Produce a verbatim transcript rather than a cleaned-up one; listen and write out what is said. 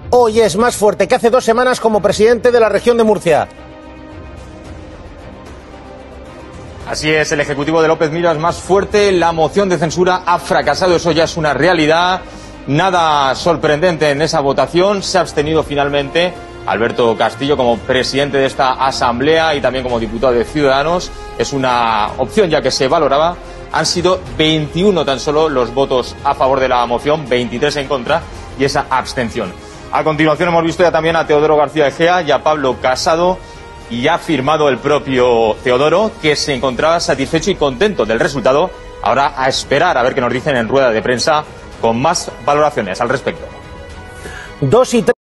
hoy es más fuerte que hace dos semanas como presidente de la región de Murcia. Así es, el Ejecutivo de López Miras más fuerte, la moción de censura ha fracasado, eso ya es una realidad, nada sorprendente en esa votación, se ha abstenido finalmente Alberto Castillo como presidente de esta asamblea y también como diputado de Ciudadanos, es una opción ya que se valoraba, han sido veintiuno tan solo los votos a favor de la moción, veintitrés en contra y esa abstención. A continuación hemos visto ya también a Teodoro García Egea y a Pablo Casado. Y ha afirmado el propio Teodoro que se encontraba satisfecho y contento del resultado. Ahora a esperar a ver qué nos dicen en rueda de prensa con más valoraciones al respecto. Dos y tres.